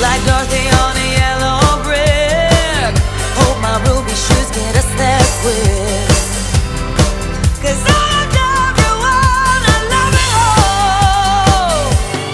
like Dorothy on a yellow brick. Hope my ruby shoes get a step quick. 'Cause I loved everyone, I love it all.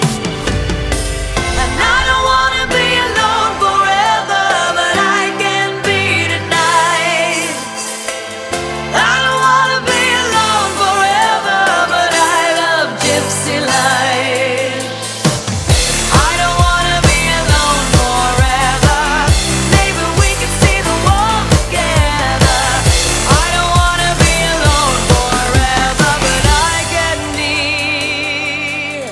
And I don't wanna be alone forever, but I can be tonight. I don't wanna be alone forever, but I love gypsy life. I don't wanna be alone forever. Maybe we can see the world together. I don't wanna be alone forever, but I get need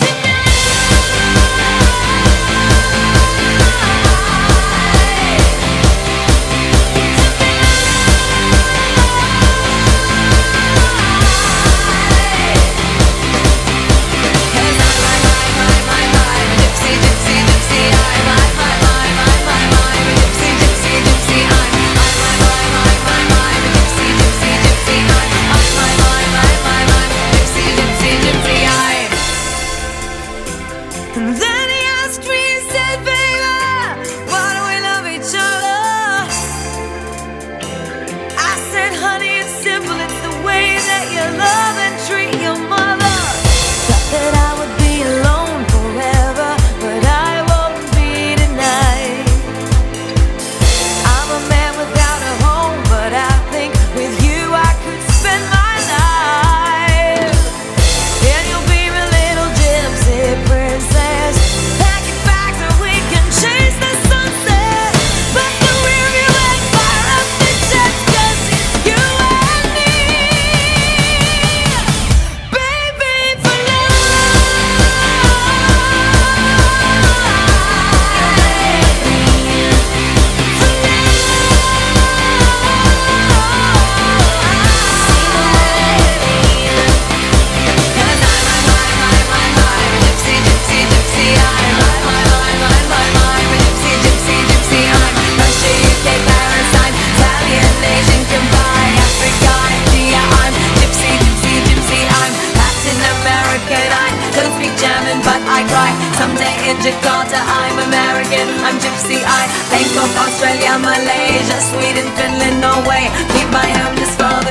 And then he asked me, he said, baby, why do we love each other? I said, honey, it's simple, it's the way that you love and treat your mother. Thought that I would be alone forever, but I won't be tonight. I'm a man without a home, but I think with you I could spend my life. And you'll be my little gypsy princess. Pack your bags and we can chase the sunset. But the rear view and fire up the jets, 'cause it's you and me, baby, for someday in Jakarta, I'm American, I'm Gypsy, Bangkok, Australia, Malaysia, Sweden, Finland, Norway. Leave my home just for the